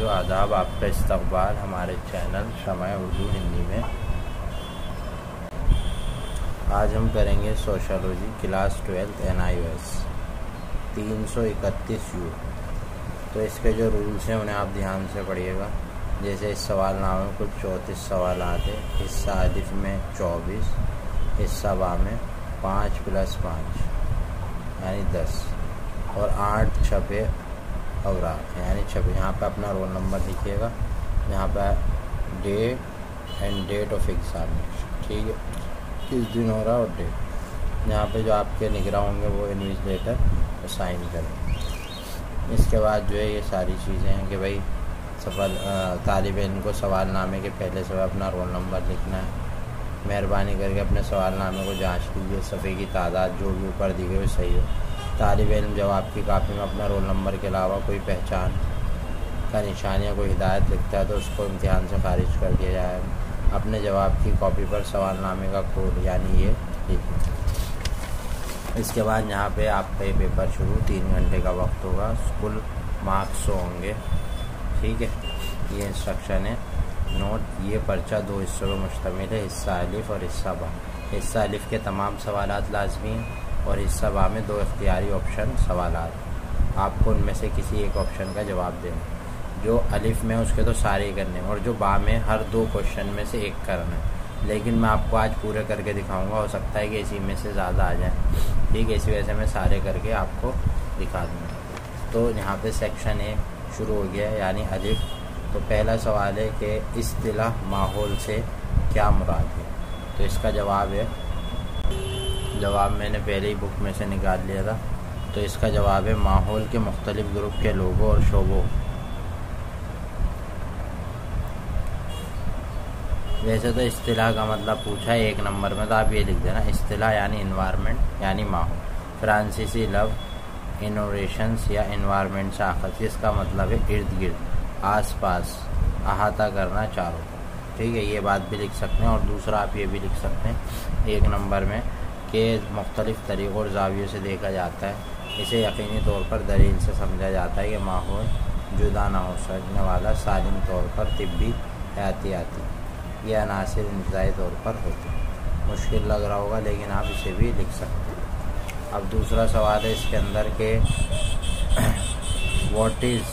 आदाब, आपका इस्तकबाल हमारे चैनल शमع उर्दू हिंदी में। आज हम करेंगे सोशोलॉजी क्लास 12 NIOS 331 यू। तो इसके जो रूल्स हैं उन्हें आप ध्यान से पढ़िएगा। जैसे इस सवालनामे में कुल 34 सवाल आते, हिस्सा अलिफ में 24, हिस्सा बा में 5 + 5 यानी 10 और 8 छपे अवराक यानी छपे। यहाँ पे अपना रोल नंबर लिखिएगा, यहाँ पे date and date of examination, ठीक है, किस दिन हो रहा है और डेट। यहाँ पे जो आपके निगरान होंगे वो इन्विजिलेटर वो साइन करें। इसके बाद जो है ये सारी चीज़ें हैं कि भाई तालिब इल्म को सवालनामे के पहले से अपना रोल नंबर लिखना है। मेहरबानी करके अपने सवालनामे को जांच लीजिए, सफ़े की तादाद जो भी ऊपर दी गई वो सही हो। तालिब इल्म जब आपकी कापी में अपना रोल नंबर के अलावा कोई पहचान का निशान या कोई हिदायत लिखता है तो उसको इम्तिहान से खारिज कर दिया जाएगा। अपने जवाब की कॉपी पर सवालनामे का कोड यानी ये लिखिए। इसके बाद यहाँ पे आपका ये पेपर शुरू 3 घंटे का वक्त होगा, कुल मार्क्स होंगे, ठीक है। ये इंस्ट्रक्शन है। नोट, ये पर्चा 2 हिस्सों में मुश्तमिल है, हिस्सा अलिफ और हिस्सा बा। हिस्सा अलिफ के तमाम सवालात लाजमी हैं और हिस्सा बा में 2 इख्तियारी ऑप्शन सवालात। आपको उनमें से किसी एक ऑप्शन का जवाब देना। जो अलिफ में उसके तो सारे ही करने और जो बा में हर 2 क्वेश्चन में से एक करना है। लेकिन मैं आपको आज पूरे करके दिखाऊंगा, हो सकता है कि इसी में से ज़्यादा आ जाए, ठीक है। इसी वजह से मैं सारे करके आपको दिखा दूँगा। तो यहाँ पे सेक्शन ए शुरू हो गया है यानी अलिफ। तो पहला सवाल है कि इस्तिलाह माहौल से क्या मुराद है। तो इसका जवाब है, जवाब मैंने पहले ही बुक में से निकाल लिया था। तो इसका जवाब है माहौल के मुख्तलिफ ग्रुप के लोगों और शोबों। वैसे तो इस्तिलाह का मतलब पूछा है 1 नंबर में, तो आप ये लिख देना इस्तिलाह यानी इन्वायरमेंट यानी माहौल। फ्रांसीसी लफ्ज़ इनोवेशंस या इन्वायरमेंट से आखिर, जिसका मतलब है इर्द गिर्द, आस पास, अहाता करना, चारों, ठीक है। ये बात भी लिख सकते हैं। और दूसरा आप ये भी लिख सकते हैं 1 नंबर में कि मुख्तलिफ़ तरीक़ों और ज़ावियों से देखा जाता है। इसे यकीनी तौर पर दलील से समझा जाता है कि माहौल जुदा ना हो सकने वाला, सालिम तौर पर तिब्बी, हयातियाती, ये अनासिर इंतज़ाई तौर पर होते हैं। मुश्किल लग रहा होगा लेकिन आप इसे भी लिख सकते हैं। अब दूसरा सवाल है इसके अंदर के what is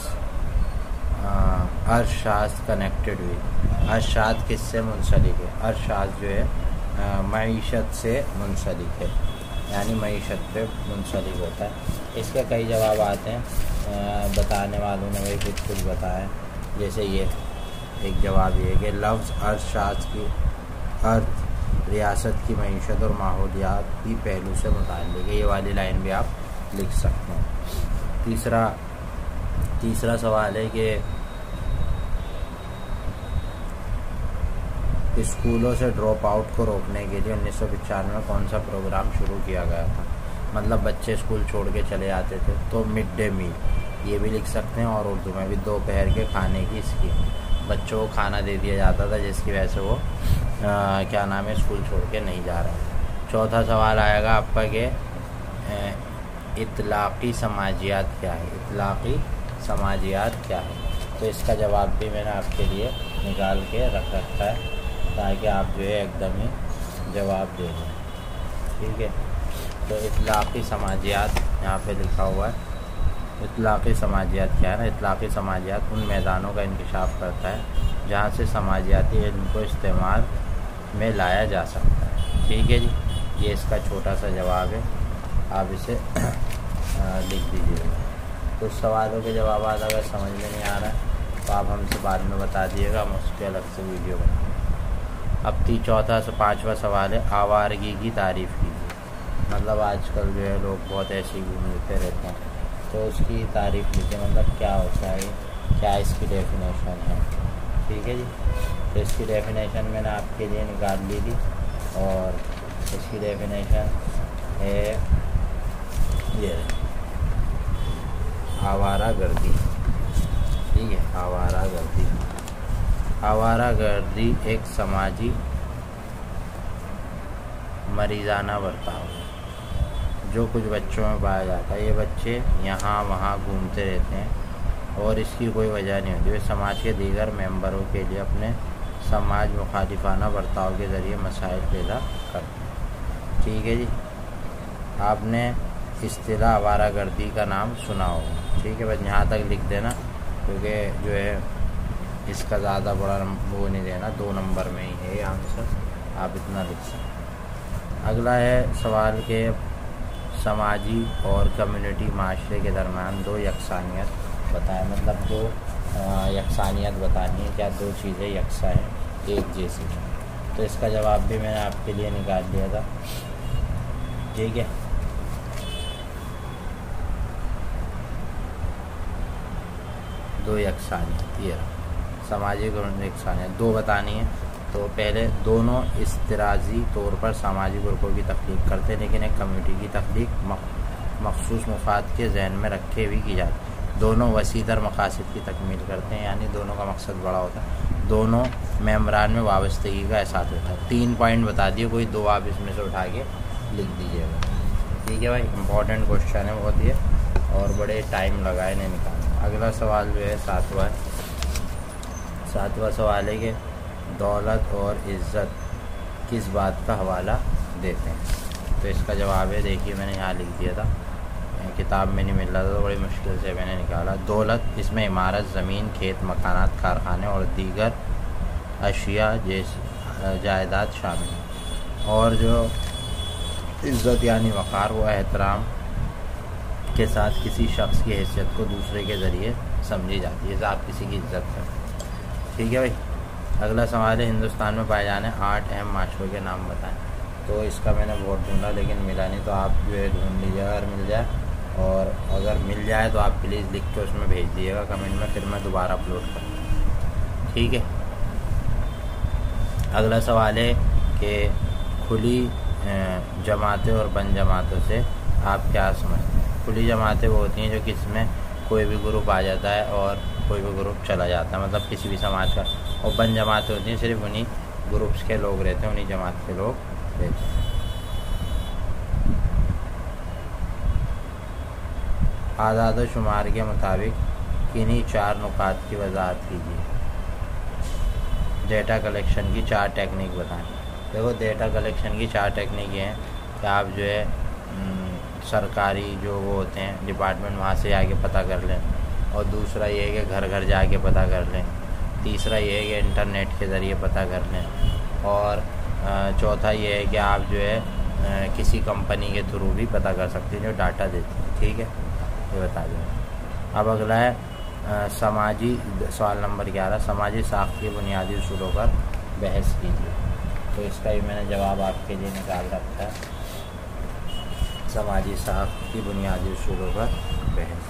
Arshad connected with. Arshad किससे मुंसलिक है? अरशाद जो है मईशत से मुंसलिक है यानी मईशत पे मुंसलिक होता है। इसके कई जवाब आते हैं, बताने वालों ने वही कुछ बताया। जैसे ये एक जवाब ये है कि लफ्ज़ अरशाद की अर्थ रियासत की मईशत और माहौलियाती पहलू से मुताल्लिक़ है। ये वाली लाइन भी आप लिख सकते हैं। तीसरा सवाल है कि स्कूलों से ड्रॉप आउट को रोकने के लिए 1995 में कौन सा प्रोग्राम शुरू किया गया था। मतलब बच्चे स्कूल छोड़ के चले जाते थे, तो मिड डे मील ये भी लिख सकते हैं। और उर्दू में भी दोपहर के खाने की स्कीम, बच्चों को खाना दे दिया जाता था जिसकी वजह से वो क्या नाम है स्कूल छोड़ के नहीं जा रहा। चौथा सवाल आएगा आपका कि इतलाक़ी समाजियात क्या है। इतलाक़ी समाजियात क्या है? तो इसका जवाब भी मैंने आपके लिए निकाल के रख रखा है ताकि आप जो है एकदम ही जवाब दे दें, ठीक है। तो इतलाक़ी समाजियात यहाँ पे लिखा हुआ है। इतलाक़ी समाजियात क्या है ना? इतलाक़ी समाजियात उन मैदानों का इंकशाफ करता है जहाँ से समाजियाती इल्म को इस्तेमाल में लाया जा सकता है, ठीक है जी। ये इसका छोटा सा जवाब है, आप इसे लिख दीजिएगा। कुछ सवालों के जवाब अगर समझ में नहीं आ रहा है तो आप हमसे बाद में बता दिएगा, हम उसके अलग से वीडियो बनाएंगे। अब चौथा से 5वां सवाल है आवारगी की तारीफ़ कीजिए। मतलब आजकल जो है लोग बहुत ऐसे घूमते रहते हैं, तो उसकी तारीफ़ लिखिए। मतलब क्या होता है, क्या इसकी डेफिनेशन है, ठीक है जी। तो इसकी डेफिनेशन मैंने आपके लिए निकाल ली थी और इसकी डेफिनेशन है ये आवारा गर्दी, ठीक है। आवारा गर्दी एक समाजी मरीज़ाना बर्ताव जो कुछ बच्चों में पाया जाता है। ये बच्चे यहाँ वहाँ घूमते रहते हैं اور اس کی کوئی وجہ نہیں ہوتی، وہ سماج کے دیگر ممبروں کے لیے اپنے سماج مخالفانہ برتاؤ کے ذریعے مسائل پیدا کرتے ہیں۔ ٹھیک ہے جی، آپ نے اصطلاح آوارہ گردی کا نام سنا ہوگا، ٹھیک ہے، بس یہاں تک لکھ دینا، کیونکہ جو ہے اس کا زیادہ بڑا وہ نہیں دینا، 2 نمبر میں ہی ہے آنسر، آپ اتنا لکھ سکتے۔ اگلا ہے سوال کہ سماجی اور کمیونٹی معاشرے کے درمیان 2 یکسانیت بتائیں، مطلب 2 یکسانیت بتانی ہے، کیا 2 چیزیں یکساں ہیں، ایک جیسی؟ تو اس کا جواب بھی میں نے آپ کے لیے نکال لیا تھا، ٹھیک ہے۔ دو یکسانیت، یہ سماجی یکسانیت 2 بتانی ہے۔ تو پہلے دونوں اضطراری طور پر سماجی گروپوں کی تخلیق کرتے ہیں، لیکن ایک کمیونٹی کی تخلیق مخصوص مفاد کے ذہن میں رکھے ہوئی کی جاتی ہے۔ دونوں وسیع تر مقاصد کی تکمیل کرتے ہیں، یعنی دونوں کا مقصد بڑا ہوتا ہے، دونوں ممبران میں وابستگی کا احساس ہوتا ہے۔ 3 پوائنٹ بتا دیے، کوئی 2 آپ اس میں سے اٹھا کے لکھ دیجیے گا، ٹھیک ہے بھائی، امپورٹنٹ کوشچن ہے بہت یہ، اور بڑے ٹائم لگائے نہیں نکالنا۔ اگلا سوال جو ہے 7واں سوال ہے کہ دولت اور عزت کس بات کا حوالہ دیتے ہیں؟ تو اس کا جواب ہے، دیکھیے میں نے یہاں لکھ دیا تھا، کتاب میں نہیں مل رہا تھا تو بڑی مشکل سے میں نے نکالا۔ دولت، اس میں عمارت، زمین، کھیت، مکانات، کارخانے اور دیگر اشیاء جیسی جائیداد شامل ہیں، اور جو عزت یعنی وقار، وہ احترام کے ساتھ کسی شخص کی حیثیت کو دوسرے کے ذریعے سمجھی جاتی ہے، آپ کسی کی عزت کریں، ٹھیک ہے بھائی۔ اگلا سوال ہے ہندوستان میں پائے جانے 8 اہم معاشروں کے نام بتائیں۔ تو اس کا میں نے بہت ڈھونڈا لیکن ملا نہیں، تو آپ جو ہے ڈھونڈ لیجیے اگر مل جائے، اور اگر مل جائے تو آپ پلیز لکھ کے اس میں بھیج دیجیے گا کمنٹ میں، پھر میں دوبارہ اپلوڈ کروں، ٹھیک ہے۔ اگلا سوال ہے کہ کھلی جماعتیں اور بند جماعتوں سے آپ کیا سمجھتے ہیں؟ کھلی جماعتیں وہ ہوتی ہیں جو کس میں کوئی بھی گروپ آ جاتا ہے اور کوئی بھی گروپ چلا جاتا ہے، مطلب کسی بھی سماج کا، اور بند جماعتیں ہوتی ہیں صرف انہی گروپس کے لوگ رہتے ہیں، انہی جماعت کے لوگ رہتے ہیں۔ اعداد و شمار کے مطابق کنہی 4 نکات کی وضاحت کیجیے۔ ڈیٹا کلیکشن کی 4 ٹیکنیک بتائیں۔ دیکھو ڈیٹا کلیکشن کی 4 ٹیکنیک یہ ہیں کہ آپ جو ہے سرکاری جو وہ ہوتے ہیں ڈپارٹمنٹ، وہاں سے جا کے پتہ کر لیں، اور دوسرا یہ ہے کہ گھر گھر جا کے پتہ کر لیں، تیسرا یہ ہے کہ انٹرنیٹ کے ذریعے پتہ کر لیں، اور چوتھا یہ ہے کہ آپ جو ہے کسی کمپنی کے تھرو بھی پتہ کر سکتے ہیں جو ڈاٹا دیتی ہے، ٹھیک ہے، یہ بتا دیں۔ اب اگلا ہے سماجی، سوال نمبر 11، سماجی ساخت کے بنیادی اصولوں پر بحث کیجیے۔ تو اس کا بھی میں نے جواب آپ کے لیے نکال رکھا ہے، سماجی ساخت کی بنیادی اصولوں پر بحث۔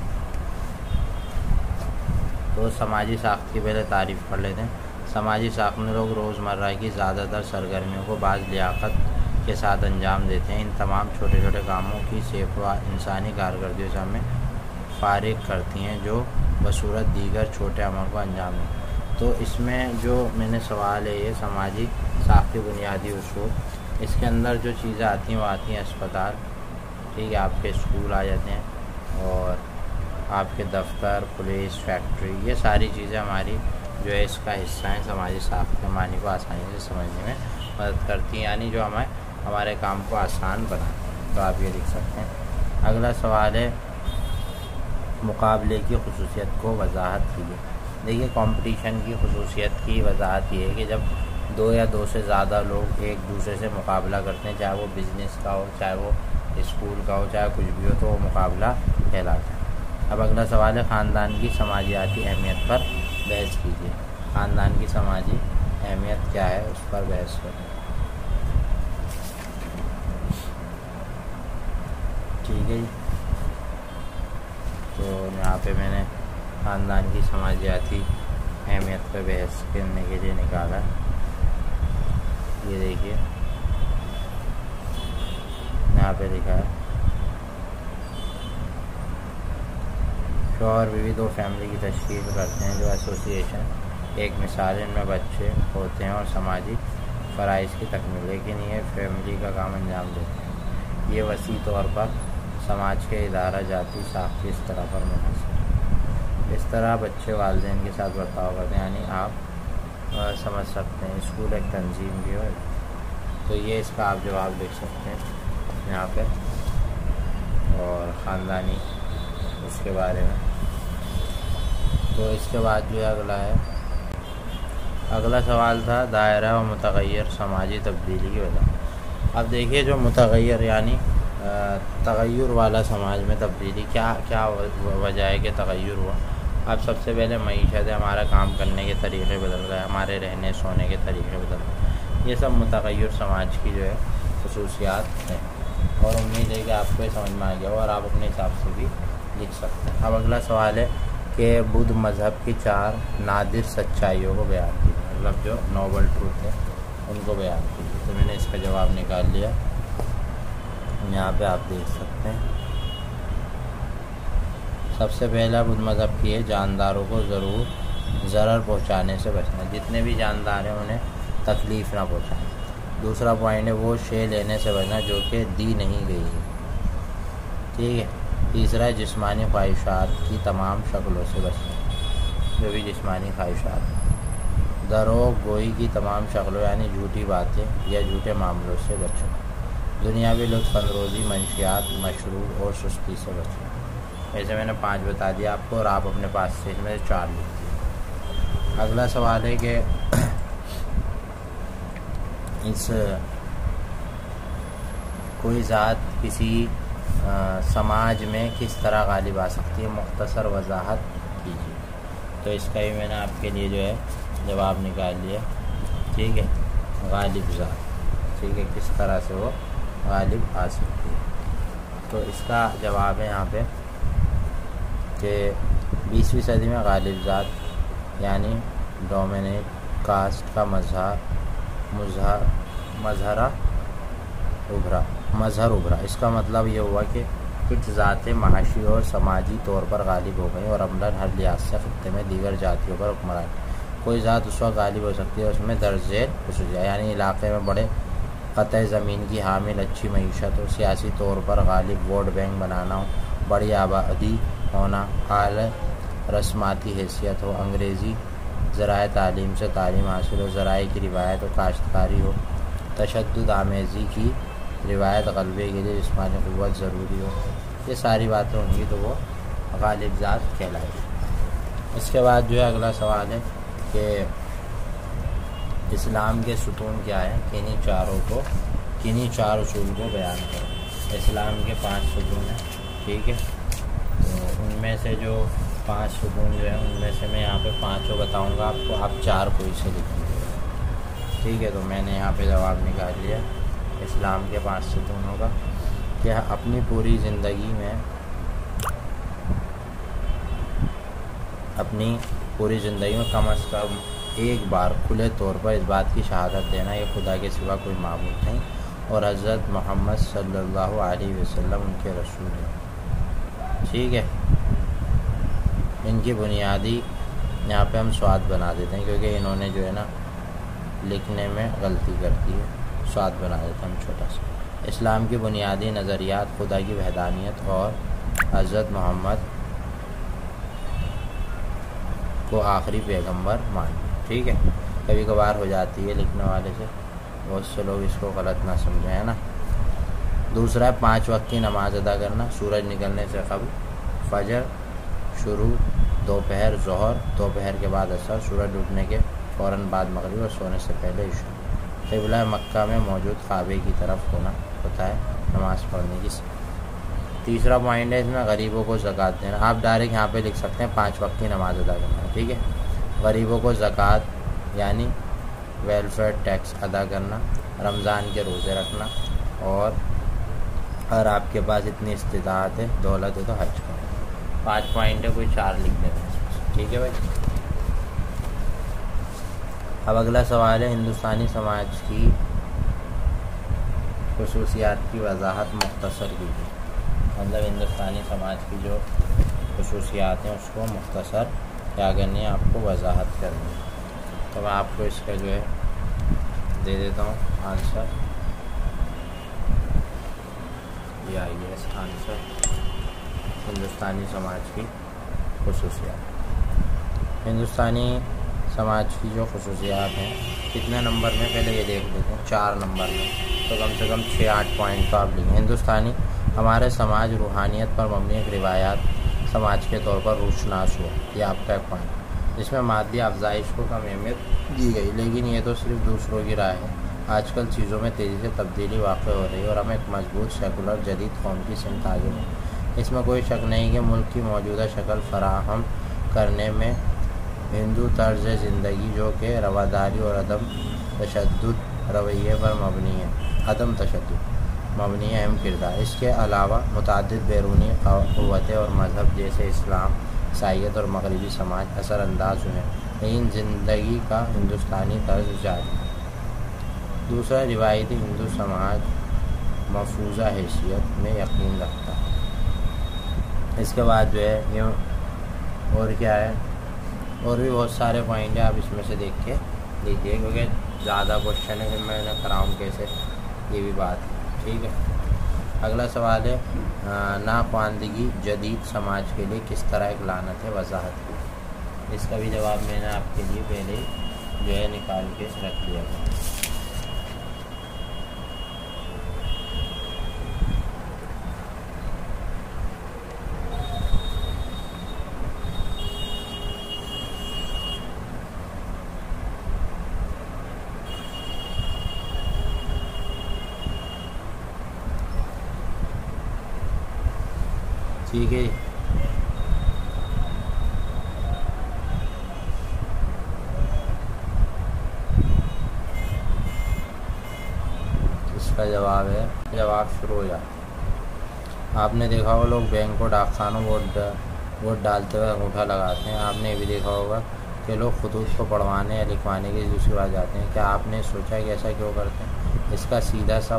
تو سماجی ساخت کی پہلے تعریف پڑھ لیتے ہیں۔ سماجی ساخت میں لوگ روزمرہ کی زیادہ تر سرگرمیوں کو بعض لیاقت کے ساتھ انجام دیتے ہیں۔ ان تمام چھوٹے چھوٹے کاموں کی سینکڑوں انسانی کارکردگیوں سے ہمیں فارغ کرتی ہیں، جو بصورت دیگر چھوٹے عمل کو انجام دیں۔ تو اس میں جو میں نے سوال ہے یہ سماجی ساخت کے بنیادی اصول، اس کے اندر جو چیزیں آتی ہیں وہ آتی ہیں اسپتال، ٹھیک ہے، آپ کے اسکول آ جاتے ہیں، اور آپ کے دفتر، پولیس، فیکٹری، یہ ساری چیزیں ہماری جو ہے اس کا حصہ ہیں، سماجی ساخت کے معنی کو آسانی سے سمجھنے میں مدد کرتی ہیں، یعنی جو ہمارے کام کو آسان بناتی ہیں۔ تو آپ یہ لکھ سکتے ہیں۔ اگلا سوال ہے مقابلے کی خصوصیت کو وضاحت کیجیے۔ دیکھیے کمپٹیشن کی خصوصیت کی وضاحت یہ ہے کہ جب 2 یا 2 سے زیادہ لوگ ایک دوسرے سے مقابلہ کرتے ہیں، چاہے وہ بزنس کا ہو، چاہے وہ اسکول کا ہو، چاہے کچھ بھی ہو، تو وہ مقابلہ کہلاتا ہے۔ اب اگلا سوال ہے خاندان کی سماجیاتی اہمیت پر بحث کیجیے۔ خاندان کی سماجی اہمیت کیا ہے اس پر بحث کریں، ٹھیک ہے جی۔ تو یہاں پہ میں نے خاندان کی سماجیاتی اہمیت پر بحث کرنے کے لیے نکالا، یہ دیکھیے یہاں پہ لکھا ہے شوہر بیوی 2 فیملی کی تشکیل کرتے ہیں جو ایسوسی ایشن ایک مثال، ان میں بچے ہوتے ہیں اور سماجی فرائض کی تکمیل، لیکن یہ فیملی کا کام انجام دیتے ہیں۔ یہ وسیع طور پر سماج کے ادارہ جاتی ساخت کی اس طرح پر منحصر ہے۔ اس طرح بچے والدین کے ساتھ برتاؤ کرتے ہیں، یعنی آپ سمجھ سکتے ہیں اسکول ایک تنظیم بھی ہے، تو یہ اس کا آپ جواب لکھ سکتے ہیں یہاں پہ، اور خاندانی اس کے بارے میں۔ تو اس کے بعد جو ہے اگلا سوال تھا دائرہ و متغیر سماجی تبدیلی کی وجہ۔ اب دیکھیے جو متغیر یعنی تغیر والا سماج میں تبدیلی کیا وجہ ہے کہ تغیر ہوا۔ اب سب سے پہلے معیشت ہے، ہمارا کام کرنے کے طریقے بدل گئے، ہمارے رہنے سونے کے طریقے بدل گئے، یہ سب متغیر سماج کی جو ہے خصوصیات ہیں، اور امید ہے کہ آپ کو یہ سمجھ میں آ گیا ہو اور آپ اپنے حساب سے بھی لکھ سکتے ہیں۔ اب اگلا سوال ہے کہ بدھ مذہب کی 4 نادر سچائیوں کو بیان کیجیے، مطلب جو نوبل ٹروتھ ہے ان کو بیان کیجیے۔ تو میں نے اس کا جواب نکال لیا، یہاں پہ آپ دیکھ سکتے ہیں۔ سب سے پہلا بدھ مذہب کی ہے جانداروں کو ضرر پہنچانے سے بچنا، جتنے بھی جاندار ہیں انہیں تکلیف نہ پہنچائیں۔ دوسرا پوائنٹ ہے وہ شے لینے سے بچنا جو کہ دی نہیں گئی ہے، ٹھیک ہے۔ تیسرا ہے جسمانی خواہشات کی تمام شکلوں سے بچنا، جو بھی جسمانی خواہشات ہیں۔ دروغ گوئی کی تمام شکلوں یعنی جھوٹی باتیں یا جھوٹے معاملوں سے بچنا۔ دنیاوی لطف اندوزی، منشیات، مشروب اور سستی سے بچنا۔ ایسے میں نے 5 بتا دیا آپ کو، اور آپ اپنے پاس سے اس میں 4 لکھ دیے۔ اگلا سوال ہے کہ اس کوئی ذات کسی سماج میں کس طرح غالب آ سکتی ہے، مختصر وضاحت کیجیے۔ تو اس کا ہی میں نے آپ کے لیے جو ہے جواب نکال لیا، ٹھیک ہے۔ غالب ذات، ٹھیک ہے، کس طرح سے وہ غالب آ سکتی ہے۔ تو اس کا جواب ہے یہاں پہ کہ 20ویں صدی میں غالب ذات یعنی ڈومینیٹ کاسٹ کا مظہر ابھرا۔ اس کا مطلب یہ ہوا کہ کچھ ذاتیں معاشی اور سماجی طور پر غالب ہو گئیں اور عملاً ہر لحاظ سے خطے میں دیگر ذاتیوں پر حکمران۔ کوئی ذات اس وقت غالب ہو سکتی ہے اس میں درج ذیل خصوصیات، یعنی علاقے میں بڑے قطع زمین کی حامل، اچھی معیشت ہو، سیاسی طور پر غالب ووٹ بینک بنانا ہو، بڑی آبادی ہونا، اعلی رسماتی حیثیت ہو، انگریزی ذرائع تعلیم سے تعلیم حاصل ہو، ذرائع کی روایت ہو، کاشتکاری ہو، تشدد آمیزی کی روایت غلبے کے لیے جسمانی قوت ضروری ہو، یہ ساری باتیں ہوں گی تو وہ غالب ذات کہلائے گی۔ اس کے بعد جو ہے اگلا سوال ہے کہ اسلام کے ستون کیا ہے، کنہیں 4 اصول کو بیان کریں۔ اسلام کے 5 ستون ہیں، ٹھیک ہے۔ تو ان میں سے جو 5 ستون جو ہیں ان میں سے میں یہاں پہ 5 بتاؤں گا آپ کو، آپ 4 کوئی سے لکھیں گے، ٹھیک ہے۔ تو میں نے یہاں پہ جواب نکال لیا۔ اسلام کے 5 ستون ہوگا کہ اپنی پوری زندگی میں کم از کم ایک بار کھلے طور پر اس بات کی شہادت دینا کہ خدا کے سوا کوئی معبود نہیں اور حضرت محمد صلی اللہ علیہ وسلم ان کے رسول ہیں، ٹھیک ہے۔ ان کی بنیادی یہاں پہ ہم سواد بنا دیتے ہیں کیونکہ انہوں نے جو ہے نا لکھنے میں غلطی کرتی ہے، سواد بنا دیتے ہیں ہم چھوٹا سا۔ اسلام کی بنیادی نظریات خدا کی وحدانیت اور حضرت محمد کو آخری پیغمبر ماننا، ٹھیک ہے۔ کبھی کبھار ہو جاتی ہے لکھنے والے سے، بہت سے لوگ اس کو غلط نہ سمجھیں، ہے نا۔ دوسرا ہے 5 وقت کی نماز ادا کرنا، سورج نکلنے سے قبل، فجر شروع، دوپہر ظہر، دوپہر کے بعد عصر، سورج ڈوبنے کے فوراً بعد مغرب اور سونے سے پہلے عشاء۔ قبلہ مکہ میں موجود کعبے کی طرف ہوتا ہے نماز پڑھنے کی۔ تیسرا پوائنٹ ہے اس میں غریبوں کو زکوٰۃ دینا، آپ ڈائریکٹ یہاں پہ لکھ سکتے ہیں 5 وقت کی نماز ادا کرنا، ٹھیک ہے۔ غریبوں کو زکوٰۃ یعنی ویلفیئر ٹیکس ادا کرنا، رمضان کے روزے رکھنا، اور اگر آپ کے پاس اتنی استطاعت ہے، دولت ہے تو حج کرنا۔ 5 پوائنٹ ہے، کوئی 4 لکھ دینا، ٹھیک ہے بھائی۔ اب اگلا سوال ہے ہندوستانی سماج کی خصوصیات کی وضاحت مختصر کیجیے، مطلب ہندوستانی سماج کی جو خصوصیات ہیں اس کو مختصر کیا کرنی ہے، آپ کو وضاحت کرنی ہے۔ تو میں آپ کو اس کا جو ہے دے دیتا ہوں آنسر، یہ آئیے آنسر ہندوستانی سماج کی خصوصیات۔ ہندوستانی سماج کی جو خصوصیات ہیں کتنے نمبر میں پہلے یہ دیکھ لیتے ہیں، 4 نمبر میں، تو کم سے کم 6-8 پوائنٹ تو آپ لکھیں۔ ہندوستانی ہمارے سماج روحانیت پر مبنی ایک روایات سماج کے طور پر روشناس ہوا، یہ آپ کا ایک پوائنٹ، جس میں مادی افزائش کو کم اہمیت دی گئی، لیکن یہ تو صرف دوسروں کی رائے ہے۔ آج کل چیزوں میں تیزی سے تبدیلی واقع ہو رہی ہے اور ہم ایک مضبوط سیکولر جدید قوم کی سمت آگے بڑھیں۔ اس میں کوئی شک نہیں کہ ملک کی موجودہ شکل فراہم کرنے میں ہندو طرز زندگی جو کہ رواداری اور عدم تشدد رویے پر مبنی ہے اہم کردار۔ اس کے علاوہ متعدد بیرونی قوتیں اور مذہب جیسے اسلام، عیسائیت اور مغربی سماج اثر انداز ہوئے، لیکن زندگی کا ہندوستانی طرز جاری ہے۔ دوسرا، روایتی ہندو سماج مفروضہ حیثیت میں یقین رکھتا ہے۔ اس کے بعد جو ہے یہ اور کیا ہے، اور بھی بہت سارے پوائنٹ ہیں، آپ اس میں سے دیکھ کے لیجیے، کیونکہ زیادہ کوشچن ہے، پھر میں نے کراؤں کیسے، یہ بھی بات ہے، ٹھیک ہے۔ اگلا سوال ہے، ناخواندگی جدید سماج کے لیے کس طرح ایک لعنت ہے، وضاحت کی۔ اس کا بھی جواب میں نے آپ کے لیے پہلے جو ہے نکال کے رکھ دیا ہے۔ ٹھیک ہے، اس کا جواب ہے، جواب شروع ہو جاتا ہے۔ آپ نے دیکھا ہوگا لوگ بینک کو ڈاک خانوں ووٹ ڈالتے ہوئے انگوٹھا لگاتے ہیں۔ آپ نے یہ بھی دیکھا ہوگا کہ لوگ خطوط کو پڑھوانے یا لکھوانے کے لیے دوسری بار جاتے ہیں۔ کیا آپ نے سوچا کہ ایسا کیوں کرتے ہیں؟ اس کا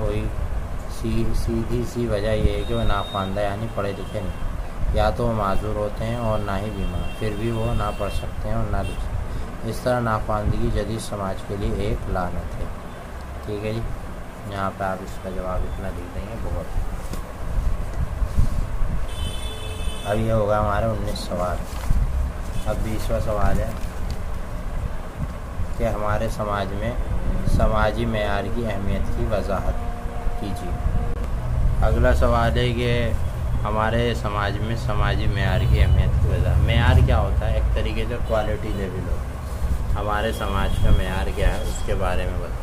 سیدھی سی وجہ یہ ہے کہ وہ ناخواندہ یعنی پڑھے لکھے نہیں، یا تو وہ معذور ہوتے ہیں اور نہ ہی بیمار، پھر بھی وہ نہ پڑھ سکتے ہیں اور نہ لکھ سکتے ہیں۔ اس طرح ناخواندگی جدید سماج کے لیے ایک لعنت ہے، ٹھیک ہے جی۔ یہاں پہ آپ اس کا جواب اتنا لکھ دیں گے، بہت۔ اب یہ ہوگا ہمارے 19 سوال۔ اب 20واں سوال ہے کہ ہمارے سماج میں سماجی معیار کی اہمیت کی وضاحت کیجیے۔ اگلا سوال ہے کہ ہمارے سماج میں سماجی معیار کی اہمیت کی وضاحت۔ معیار کیا ہوتا ہے؟ ایک طریقے سے کوالٹی لیول ہوتا ہے۔ ہمارے سماج کا معیار کیا ہے، اس کے بارے میں بتائیں۔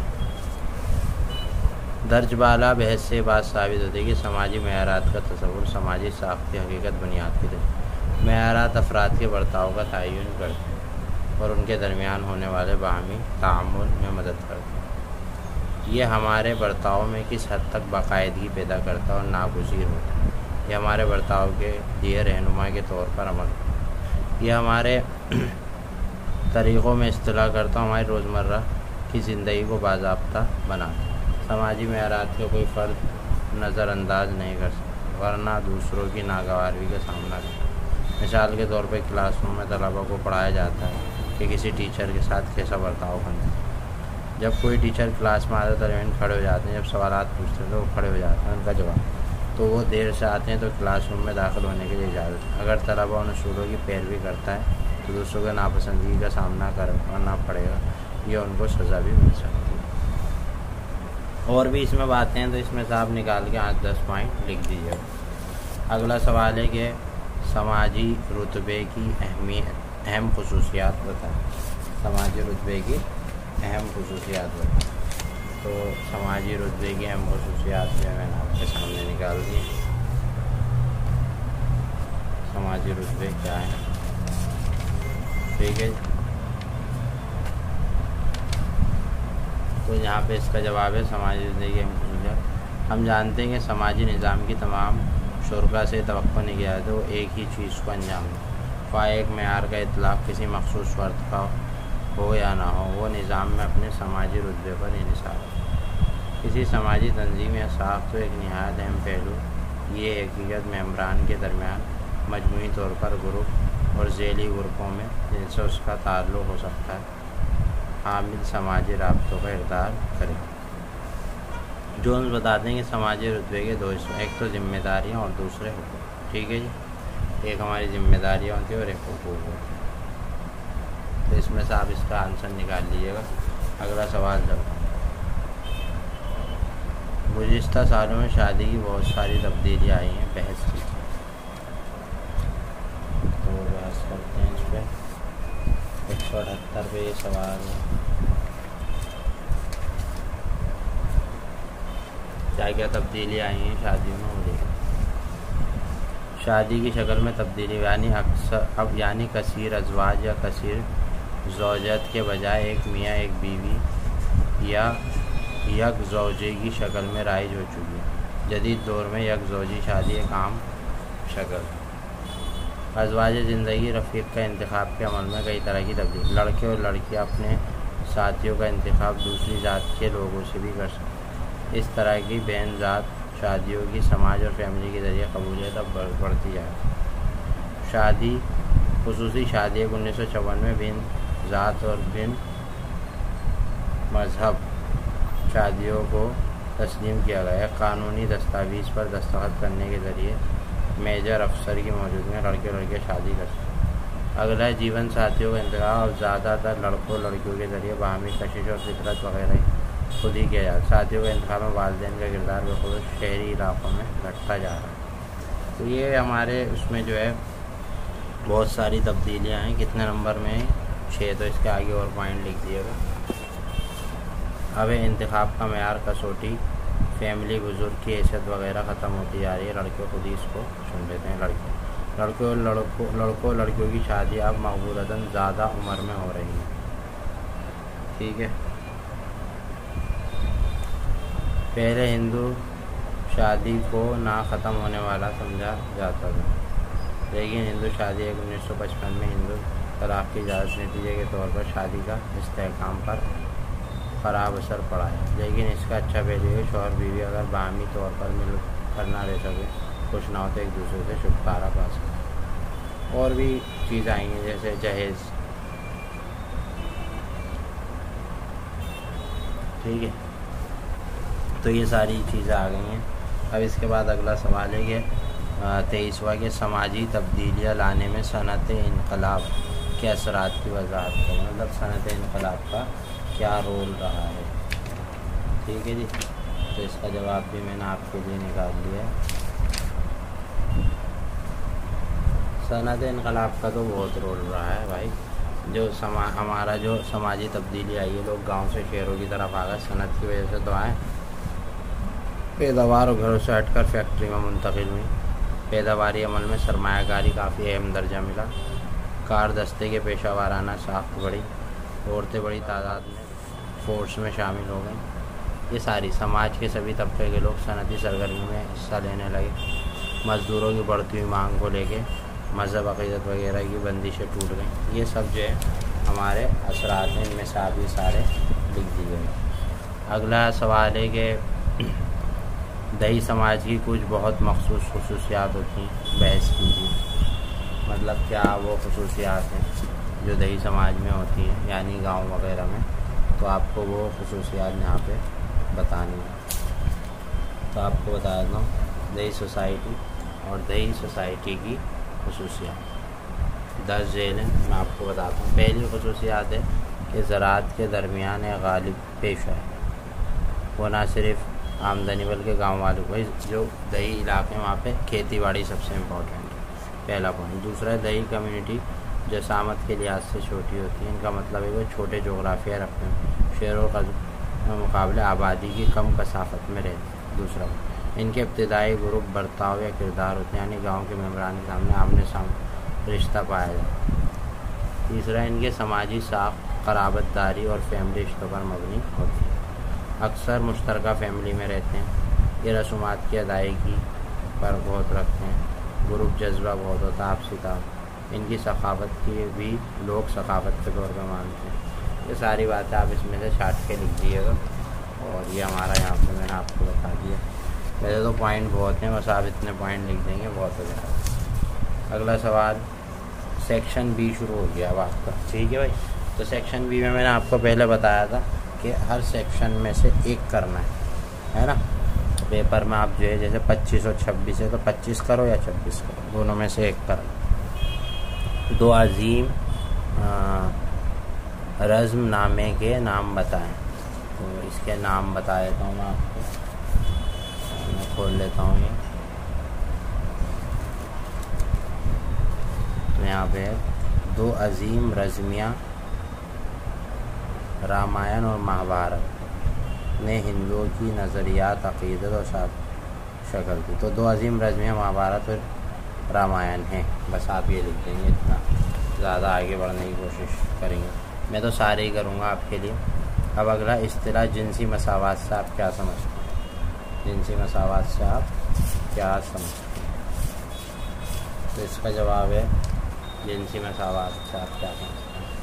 درج بالا بحث سے بات ثابت ہوتی ہے کہ سماجی معیارات کا تصور سماجی ساختی حقیقت بنیاد کی ہے۔ معیارات افراد کے برتاؤ کا تعین کرتے ہیں اور ان کے درمیان ہونے والے باہمی تعامل میں مدد کرتے ہیں۔ یہ ہمارے برتاؤ میں کس حد تک باقاعدگی پیدا کرتا ہے اور ناگزیر ہوتا ہے۔ یہ ہمارے برتاؤ کے لیے رہنما کے طور پر عمل کرتا ہے۔ یہ ہمارے طریقوں میں اصطلاح کرتا ہے، ہماری روزمرہ کی زندگی کو باضابطہ بناتا ہے۔ سماجی معیارات کو کوئی فرد نظر انداز نہیں کر سکتا، ورنہ دوسروں کی ناگواری کا سامنا کرتا ہے۔ مثال کے طور پر کلاس روم میں طلباء کو پڑھایا جاتا ہے کہ کسی ٹیچر کے ساتھ کیسا برتاؤ کرنا ہے۔ جب کوئی ٹیچر کلاس میں آتے درمیان کھڑے ہو جاتے ہیں، جب سوالات پوچھتے ہیں تو وہ کھڑے ہو جاتے ہیں ان کا جواب، تو وہ دیر سے آتے ہیں تو کلاس روم میں داخل ہونے کے لیے اجازت ہے۔ اگر طلباء ان اصولوں کی پیروی کرتا ہے تو دوسروں کے ناپسندگی کا سامنا کرنا پڑے گا، یہ ان کو سزا بھی مل سکتی ہے۔ اور بھی اس میں باتیں ہیں، تو اس میں سے آپ نکال کے 8-10 پوائنٹ لکھ دیجیے۔ اگلا سوال ہے کہ سماجی رتبے کی اہم خصوصیات بتائیں۔ سماجی رتبے کی اہم خصوصیات بتائیں۔ تو سماجی رتبے کی اہم خصوصیات جو میں نے آپ کے سامنے نکال دی۔ سماجی رتبے کیا ہے، ٹھیک ہے۔ تو یہاں پہ اس کا جواب ہے سماجی رتبے کی اہم خصوصیات۔ ہم جانتے ہیں کہ سماجی نظام کی تمام شرکاء سے توقع نہیں کیا جاتا وہ ایک ہی چیز کو انجام دیں، خواہ ایک معیار کا اطلاق کسی مخصوص فرد کا ہو یا نہ ہو، وہ نظام میں اپنے سماجی رتبے پر انحصار ہے۔ کسی سماجی تنظیم یا ساخت تو ایک نہایت اہم پہلو یہ حقیقت ممبران کے درمیان مجموعی طور پر گروپ اور ذیلی گروپوں میں جن سے اس کا تعلق ہو سکتا ہے حامل سماجی رابطوں کا اقدار کرے۔ جونز بتاتے ہیں کہ سماجی رتبے کے 2 حصے، ایک تو ذمہ داریاں اور دوسرے حقوق، ٹھیک ہے جی۔ ایک ہماری ذمہ داریاں ہوتی ہیں اور ایک حقوق ہوتے ہیں۔ میں سے آپ اس کا آنسر نکال لیجیے گا۔ اگلا سوال جب گزشتہ سالوں میں شادی کی بہت ساری تبدیلیاں آئی ہیں، بحث کیجیے۔ تو بحث کرتے ہیں اس پہ۔ 178 پہ یہ سوال ہے، کیا کیا تبدیلیاں آئی ہیں شادیوں میں؟ ہو شادی کی شکل میں تبدیلی یعنی کثیر ازواج یا کثیر زوجات کے بجائے ایک میاں ایک بیوی یا یک زوجے کی شکل میں رائج ہو چکی ہے۔ جدید دور میں یک زوجی شادی ایک عام شکل۔ ازواج زندگی رفیق کا انتخاب کے عمل میں کئی طرح کی تبدیلی۔ لڑکے اور لڑکیاں اپنے ساتھیوں کا انتخاب دوسری ذات کے لوگوں سے بھی کر سکتے ہیں۔ اس طرح کی بین ذات شادیوں کی سماج اور فیملی کے ذریعے قبولیت اب بڑھتی جائے۔ شادی خصوصی شادی 1954 میں بن ذات اور بن مذہب شادیوں کو تسلیم کیا گیا۔ ایک قانونی دستاویز پر دستخط کرنے کے ذریعے میجر افسر کی موجودگی میں لڑکے اور لڑکیاں شادی کر سکتے ہیں۔ اگلا جیون ساتھیوں کا انتخاب اب زیادہ تر لڑکوں لڑکیوں کے ذریعے باہمی کشش اور فطرت وغیرہ خود ہی کیا جاتا ہے۔ ساتھیوں کے انتخاب میں والدین کا کردار بخصوص شہری علاقوں میں گھٹتا جا رہا ہے۔ تو یہ ہمارے اس میں جو ہے بہت ساری تبدیلیاں ہیں۔ کتنے نمبر میں؟ 6۔ تو اس کے آگے اور پوائنٹ لکھ دیے گا۔ اب انتخاب کا معیار، کسوٹی، فیملی، بزرگ کی حیثیت وغیرہ ختم ہوتی جا رہی ہے۔ لڑکے خود ہی اس کو چن لیتے ہیں۔ لڑکوں لڑکیوں کی شادی اب مقبولاً زیادہ عمر میں ہو رہی ہے۔ ٹھیک ہے۔ پہلے ہندو شادی کو نہ ختم ہونے والا سمجھا جاتا تھا، لیکن ہندو شادی 1955 میں ہندو طلاق کی اجازت نتیجے کے طور پر شادی کا استحکام پر خراب اثر پڑا ہے۔ لیکن اس کا اچھا پہلو ہے، شوہر بیوی اگر باہمی طور پر مل کر نہ رہ سکے، خوش نہ ہو تو ایک دوسرے سے چھٹکارا پا سکے۔ اور بھی چیز آئی ہیں جیسے جہیز۔ ٹھیک ہے، تو یہ ساری چیزیں آ گئی ہیں۔ اب اس کے بعد اگلا سوال ہے کہ 23واں کے سماجی تبدیلیاں لانے میں صنعت انقلاب کے اثرات کی وضاحت کریں۔ مطلب صنعت انقلاب کا کیا رول رہا ہے۔ ٹھیک ہے جی، تو اس کا جواب بھی میں نے آپ کے لیے نکال لیا ہے۔ صنعت انقلاب کا تو بہت رول رہا ہے بھائی۔ جو ہمارا جو سماجی تبدیلی آئی ہے، لوگ گاؤں سے شہروں کی طرف آ گئے، صنعت کی وجہ سے تو آئے۔ پیداوار اور گھروں سے ہٹ کر فیکٹری میں منتقل ہوئی۔ پیداواری عمل میں سرمایہ کاری کافی اہم درجہ ملا۔ کار دستے کے پیشہ وارانہ ساخت بڑھی، عورتیں بڑی تعداد میں فورس میں شامل ہو گئیں۔ یہ ساری سماج کے سبھی طبقے کے لوگ صنعتی سرگرمی میں حصہ لینے لگے۔ مزدوروں کی بڑھتی ہوئی مانگ کو لے کے مذہب، عقیدت وغیرہ کی بندشیں ٹوٹ گئیں۔ یہ سب جو ہے ہمارے اثرات ہیں، ان میں سے آپ یہ سارے لکھ دیے گئے۔ اگلا سوال ہے کہ دیہی سماج کی کچھ بہت مخصوص خصوصیات ہوتی ہیں، بحث کیجیے۔ مطلب کیا وہ خصوصیات ہیں جو دیہی سماج میں ہوتی ہیں، یعنی گاؤں وغیرہ میں، تو آپ کو وہ خصوصیات یہاں پہ بتانی ہے۔ تو آپ کو بتا دیتا ہوں دیہی سوسائٹی اور دیہی سوسائٹی کی خصوصیات 10 ذیل ہیں، میں آپ کو بتاتا ہوں۔ پہلی خصوصیات ہے کہ زراعت کے درمیان ایک غالب پیشہ ہے۔ وہ نہ صرف آمدنی بلکہ گاؤں والوں کو، جو دیہی علاقے ہیں وہاں پہ کھیتی باڑی سب سے امپورٹنٹ ہے، پہلا پوائنٹ۔ دوسرا ہے دیہی کمیونٹی جسامت کے لحاظ سے چھوٹی ہوتی ہے۔ ان کا مطلب ہے وہ چھوٹے جغرافیہ رکھتے ہیں، شہروں کا مقابلے آبادی کی کم کثافت میں رہتے ہیں۔ دوسرا ان کے ابتدائی گروپ برتاؤ یا کردار ہوتے ہیں، یعنی گاؤں کے ممبران کے سامنے آمنے سامنے رشتہ پایا جاتا ہے۔ تیسرا ان کے سماجی ساخت قرابت داری اور فیملی رشتوں پر مبنی ہوتی ہے، اکثر مشترکہ فیملی میں رہتے ہیں۔ یہ رسومات کی ادائیگی پر بہت رکھتے ہیں، گروپ جذبہ بہت ہوتا ہے، آپسی تعاون۔ ان کی ثقافت کی بھی لوگ ثقافت کے طور پہ مانتے ہیں۔ یہ ساری باتیں آپ اس میں سے چھانٹ کے لکھ دیجیے گا، اور یہ ہمارا یہاں پہ میں نے آپ کو بتا دیا۔ ویسے تو پوائنٹ بہت ہیں، بس آپ اتنے پوائنٹ لکھ دیں گے بہت ہو جائے گا۔ اگلا سوال، سیکشن بی شروع ہو گیا اب آپ کا۔ ٹھیک ہے بھائی، تو سیکشن بی میں نے آپ کو پہلے بتایا تھا کہ ہر سیکشن میں سے ایک کرنا ہے نا۔ پیپر میں آپ جو ہے جیسے 25 اور 26 ہے تو 25 کرو یا 26 کرو، دونوں میں سے ایک کرو۔ دو عظیم رزم نامے کے نام بتائیں. تو اس کے نام بتا دیتا ہوں میں آپ کو. میں کھول لیتا ہوں یہ. تو یہاں پہ 2 عظیم رزمیاں رامائن اور مہابھارت نے ہندوؤں کی نظریات، عقیدت اور شکل دی. تو 2 عظیم رزمیاں مہابھارت اور رامائن ہیں. بس آپ یہ لکھ دیں گے، اتنا زیادہ آگے بڑھنے کی کوشش کریں گے. میں تو سارے ہی کروں گا آپ کے لیے. اب اگلا اصطلاح جنسی مساوات سے آپ کیا سمجھتے ہیں؟ جنسی مساوات سے آپ کیا سمجھتے ہیں؟ تو اس کا جواب ہے جنسی مساوات سے آپ کیا سمجھتے ہیں.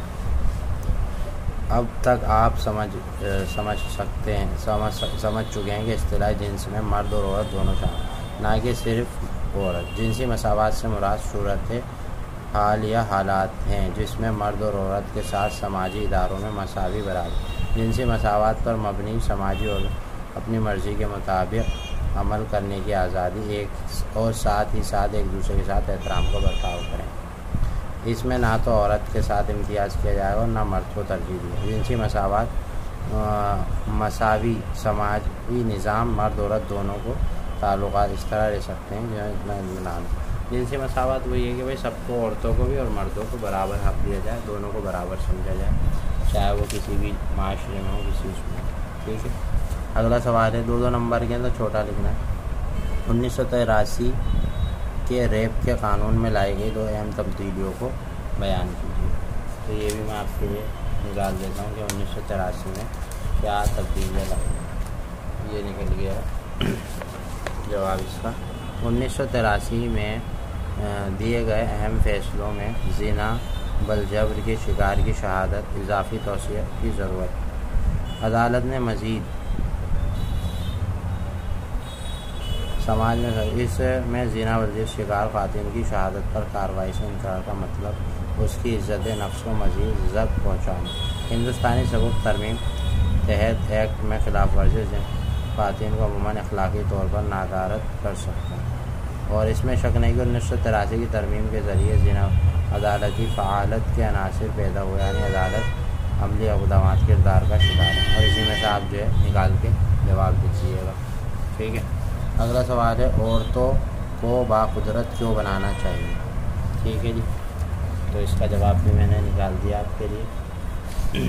اب تک آپ سمجھ چکے ہیں کہ اصطلاح جنس میں مرد اور عورت دونوں شامل، نہ کہ صرف عورت. جنسی مساوات سے مراد صورت حال یا حالات ہیں جس میں مرد اور عورت کے ساتھ سماجی اداروں میں مساوی برابری، جنسی مساوات پر مبنی سماجی اور اپنی مرضی کے مطابق عمل کرنے کی آزادی، ایک اور ساتھ ہی ساتھ ایک دوسرے کے ساتھ احترام کا برتاؤ کریں. اس میں نہ تو عورت کے ساتھ امتیاز کیا جائے گا اور نہ مرد کو ترجیح دی. جنسی مساوات مساوی سماجی نظام مرد عورت دونوں کو تعلقات اس طرح رہ سکتے ہیں جو اطمینان. جنسی مساوات وہی ہے کہ بھائی سب کو، عورتوں کو بھی اور مردوں کو برابر حق دیا جائے، دونوں کو برابر سمجھا جائے، چاہے وہ کسی بھی معاشرے میں ہو، کسی اس میں. ٹھیک ہے. اگلا سوال ہے 2 نمبر کے اندر چھوٹا لکھنا ہے. 1983 کے ریپ کے قانون میں لائی گئی 2 اہم تبدیلیوں کو بیان کیجیے. تو یہ بھی میں آپ کے لیے نکال دیتا ہوں کہ 1983 میں کیا تبدیلیاں لائی گئی. یہ نکل گیا جواب اس کا. 1983 میں دیے گئے اہم فیصلوں میں زنا بالجبر کے شکار کی شہادت، اضافی توسیع کی ضرورت. عدالت نے مزید سماج میں اس میں زنا بالجبر شکار خواتین کی شہادت پر کارروائی سے انکار کا مطلب اس کی عزت نفس کو مزید ضبط پہنچانا. ہندوستانی ثبوت ترمیم تحت ایکٹ میں خلاف ورزی سے خواتین کو عموماً اخلاقی طور پر نادارت کر سکتا ہے، اور اس میں شک نہیں کہ 1983 کی ترمیم کے ذریعے زنا عدالتی فعالت کے عناصر پیدا ہوئے، یعنی عدالت عملی اقدامات کردار کا شکار ہے. اور اسی میں سے آپ جو ہے نکال کے جواب دیجیے گا. ٹھیک ہے. اگلا سوال ہے عورتوں کو باقدرت کیوں بنانا چاہیے. ٹھیک ہے جی. تو اس کا جواب بھی میں نے نکال دیا آپ کے لیے.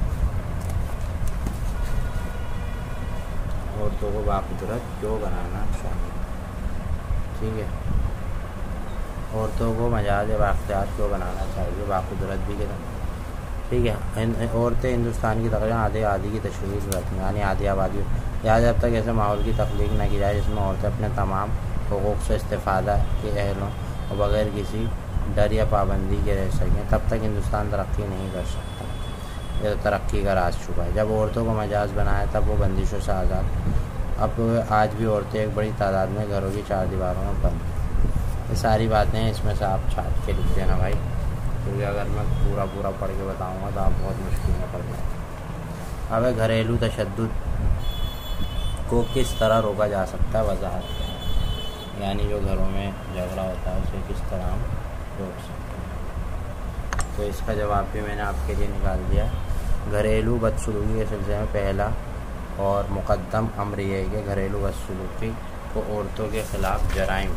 عورتوں کو باقدرت کیوں بنانا چاہیے. ٹھیک ہے. عورتوں کو مجاز بااختیار کیوں بنانا چاہیے، باقدرت بھی کہنا. ٹھیک ہے. عورتیں ہندوستان کی تقریباً آدھی کی تشکیل رکھتی ہیں، یعنی آدھی آبادی. لہٰذا جب تک ایسے ماحول کی تخلیق نہ کی جائے جس میں عورتیں اپنے تمام حقوق سے استفادہ کے اہل ہوں اور بغیر کسی ڈر یا پابندی کے رہ سکیں، تب تک ہندوستان ترقی نہیں کر سکتا. یہ ترقی کا راز چھپا ہے. جب عورتوں کو مجاز بنایا تب وہ بندشوں سے آزاد. اب آج بھی عورتیں ایک بڑی تعداد میں گھروں کی 4 دیواروں میں بند ہیں. یہ ساری باتیں ہیں، اس میں سے آپ چھاپ کے لکھ دینا بھائی، کیونکہ اگر میں پورا پڑھ کے بتاؤں گا تو آپ بہت مشکل میں پڑ جائیں. اب گھریلو تشدد کو کس طرح روکا جا سکتا ہے، وضاحت. یعنی جو گھروں میں جھگڑا ہوتا ہے اسے کس طرح ہم روک سکتے ہیں. تو اس کا جواب بھی میں نے آپ کے لیے نکال دیا. گھریلو بدسلوکی کے سلسلے میں پہلا اور مقدم امر یہ ہے کہ گھریلو بدسلوکی کو عورتوں کے خلاف جرائم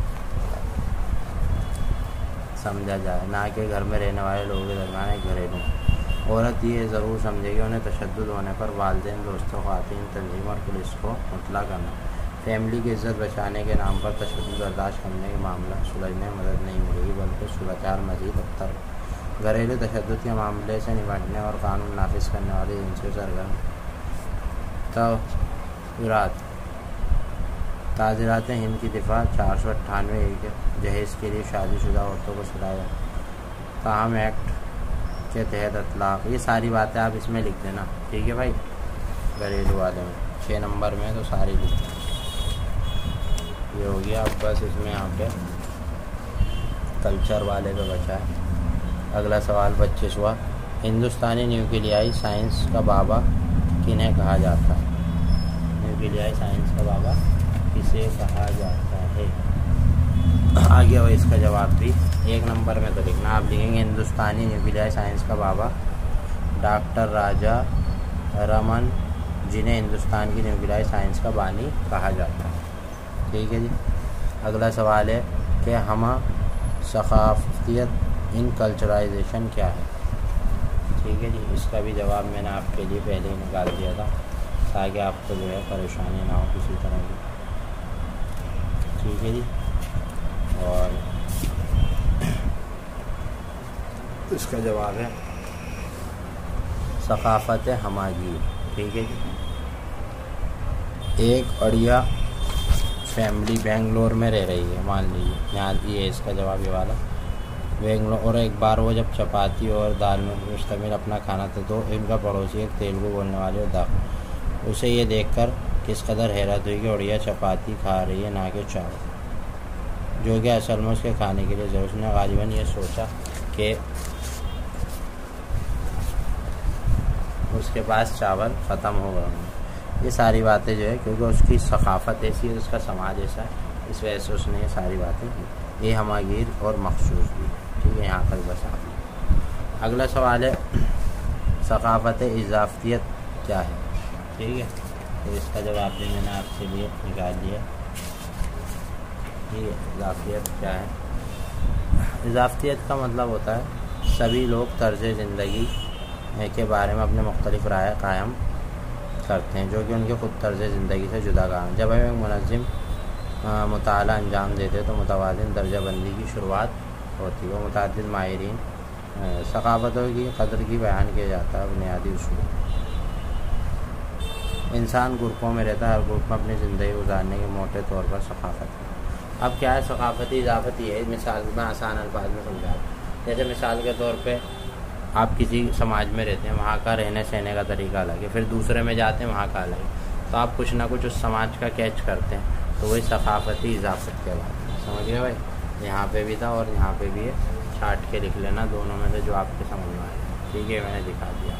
سمجھا جائے، نہ کہ گھر میں رہنے والے لوگوں کے درمیان ایک گھریلو. عورت یہ ضرور سمجھے کہ انہیں تشدد ہونے پر والدین، دوستوں، خواتین، تنظیم اور پولیس کو مطلع کرنا. فیملی کی عزت بچانے کے نام پر تشدد برداشت کرنے کے معاملہ سلجھنے میں مدد نہیں ملے گی، بلکہ صورتحال مزید بدتر. گھریلو تشدد کے معاملے سے نمٹنے اور قانون نافذ کرنے والی ایجنسیوں سرگرم تعزیرات ہند کی دفعہ 498 کے جہیز کے لیے شادی شدہ عورتوں کو سلایا تاہم ایکٹ کے تحت اطلاق. یہ ساری باتیں آپ اس میں لکھ دینا. ٹھیک ہے بھائی. گھریلو والے میں 6 نمبر میں تو ساری لکھ دینا. یہ ہو گیا. اب بس اس میں یہاں پہ کلچر والے پہ بچا ہے. اگلا سوال 25واں. ہندوستانی نیوکلیائی سائنس کا بابا کنہیں کہا جاتا ہے. نیوکلیائی سائنس کا بابا کسے کہا جاتا ہے. آگے اس کا جواب بھی 1 نمبر میں تو لکھنا. آپ لکھیں گے ہندوستانی نیوکلیائی سائنس کا بابا डॉक्टर राजा रमन, जिन्हें हिंदुस्तान की न्यूक्लियर साइंस का बानी कहा जाता है। ठीक है जी। अगला सवाल है कि हम सकाफतियत इन कल्चराइजेशन क्या है। ठीक है जी। इसका भी जवाब मैंने आपके लिए पहले ही निकाल दिया था ताकि आपको जो है परेशानी ना हो किसी तरह की। ठीक है जी। और इसका जवाब है सकाफत हमागीर। ठीक है जी। एक अड़िया फैमिली बेंगलोर में रह रही है, मान लीजिए, यहाँ ये इसका जवाब ये वाला बेंगलोर। और एक बार वो जब चपाती और दाल में मुश्तमिल अपना खाना था तो इनका पड़ोसी एक तेलुगु बोलने वाले और उसे ये देखकर किस कदर हैरत हुई कि उड़िया चपाती खा रही है ना कि चावल, जो कि असल में उसके खाने के लिए ज़रूर। उसने गालिबन ये सोचा कि उसके पास चावल ख़त्म हो गए। ये सारी बातें जो है क्योंकि उसकी सकाफत ऐसी है, उसका समाज ऐसा है, इस वजह से उसने ये सारी बातें की। ये हमागीर और मखसूस भी। ठीक है, यहाँ तक बस आप। अगला सवाल है सकाफत इजाफियत क्या है। ठीक है, तो इसका जवाब भी मैंने आपके लिए निकाल लिया। ठीक है, इजाफियत क्या है। इजाफियत का मतलब होता है सभी लोग तर्ज ज़िंदगी के बारे में अपने मुख्तलिफ राय कायम करते हैं जो कि उनके ख़ुद तर्ज ज़िंदगी से जुदा काम है। जब हम एक मुनज़्ज़म मुताला अंजाम देते तो मुतवाज़िन दर्जाबंदी की शुरुआत होती है। वो मुतअद्दिद माहिरीन सकाफ़तों की कदर की बयान किया जाता है। बुनियादी उसूल, इंसान ग्रुपों में रहता है, हर ग्रुप में अपनी ज़िंदगी गुजारने के मोटे तौर पर सकाफ़त है। अब क्या है सकाफ़ती इजाफती है, मिसाल में आसान अल्फाज में समझा। जैसे मिसाल के तौर पे आप किसी समाज में रहते हैं, वहाँ का रहने सहने का तरीका अलग है, फिर दूसरे में जाते हैं वहाँ का अलग है, तो आप कुछ ना कुछ उस समाज का कैच करते हैं, तो वही सकाफ़ती इजाफत के बाद। समझ गए भाई, यहाँ पे भी था और यहाँ पे भी है, छाट के लिख लेना दोनों में से जो आपके समझ में आए। ठीक है, मैंने दिखा दिया।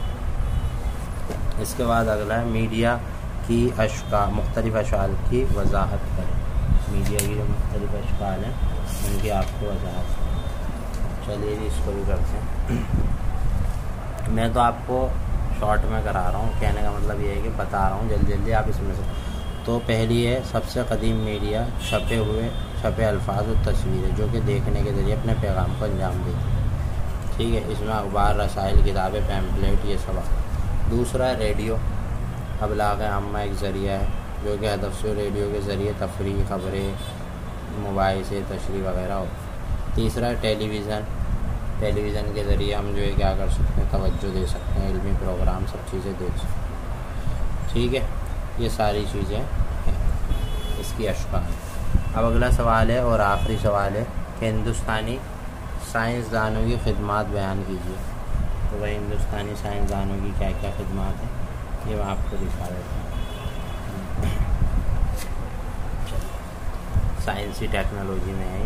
इसके बाद अगला है मीडिया की मुख्तलिफ अशकाल की वजाहत करें। मीडिया की जो मुख्तलिफ अशकाल हैं उनकी आपको वजाहत। चलिए जी, इसको भी करते हैं। मैं तो आपको शॉर्ट में करा रहा हूँ, कहने का मतलब ये है कि बता रहा हूँ जल्दी जल्दी, आप इसमें से। तो पहली है सबसे कदीम मीडिया छपे अल्फाज और तस्वीरें जो कि देखने के ज़रिए अपने पैगाम को अंजाम देती है। ठीक है, इसमें अखबार, रसाइल, किताबें, पैम्पलेट, ये सब। दूसरा है रेडियो, अबलाग आम्मा एक ज़रिया है जो कि हदफ से रेडियो के ज़रिए तफरीह, खबरें, मोबाइल से तशरीह वगैरह हो। तीसरा है टेलीविज़न, टेलीविज़न के ज़रिए हम जो है क्या कर सकते हैं, तवज्जो दे सकते हैं, इल्मी प्रोग्राम, सब चीज़ें देख सकते हैं। ठीक है, ये सारी चीज़ें हैं इसकी अशकाल। अब अगला सवाल है और आखिरी सवाल है कि हिंदुस्तानी साइंसदानों की खिदमात बयान कीजिए। तो वही हिंदुस्तानी साइंसदानों की क्या क्या खिदमात है ये मैं आपको दिखा देता हूँ। साइंसी टेक्नोलॉजी में है ये।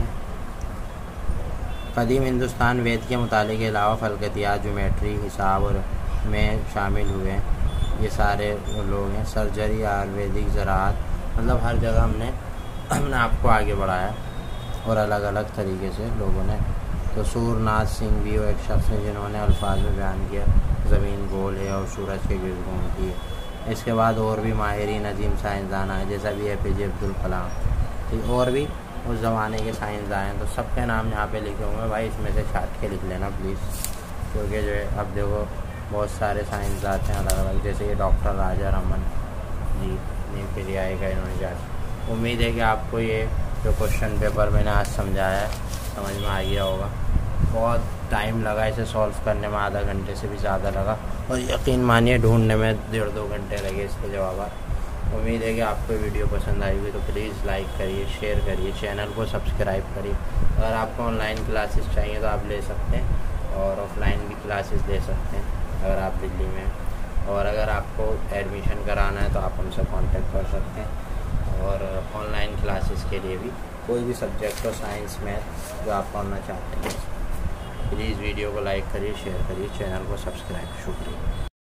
कदीम हिंदुस्तान वेद के मुताले के अलावा फलकतियात, ज्योमेट्री, हिसाब और में शामिल हुए हैं। ये सारे लोग हैं। सर्जरी, आयुर्वेदिक, ज़राअत, मतलब हर जगह हमने आपको आगे बढ़ाया और अलग अलग तरीके से लोगों ने। तो सूरनाथ सिंह भी वो एक शख्स है जिन्होंने अल्फाज में बयान किया ज़मीन गोल है और सूरज के गिर्द घूमती है। इसके बाद और भी माहिरीन अजीम साइंसदान आए जैसा भी APJ अब्दुल कलाम, ठीक, और भी उस ज़माने के साइंसदान हैं। तो सबके नाम यहाँ पे लिखे होंगे भाई, इसमें से छाट के लिख लेना प्लीज़, क्योंकि जो है अब देखो बहुत सारे साइंसदान हैं अलग अलग, जैसे ये डॉक्टर राजा रमन जी न्यूक्लियाई का इन्होंने जांच। उम्मीद है कि आपको ये जो क्वेश्चन पेपर मैंने आज समझाया है समझ में आ गया होगा। बहुत टाइम लगा इसे सॉल्व करने में, आधा घंटे से भी ज़्यादा लगा, और यकीन मानिए ढूंढने में 1.5-2 घंटे लगे इसके जवाब। उम्मीद है कि आपको वीडियो पसंद आई हुई, तो प्लीज़ लाइक करिए, शेयर करिए, चैनल को सब्सक्राइब करिए। अगर आपको ऑनलाइन क्लासेस चाहिए तो आप ले सकते हैं, और ऑफलाइन भी क्लासेस ले सकते हैं अगर आप दिल्ली में हैं। और अगर आपको एडमिशन कराना है तो आप हमसे कांटेक्ट कर सकते हैं। और ऑनलाइन क्लासेस के लिए भी कोई भी सब्जेक्ट हो, साइंस, मैथ, जो आप पढ़ना चाहते हैं, प्लीज़ वीडियो को लाइक करिए, शेयर करिए, चैनल को सब्सक्राइब। शुक्रिया।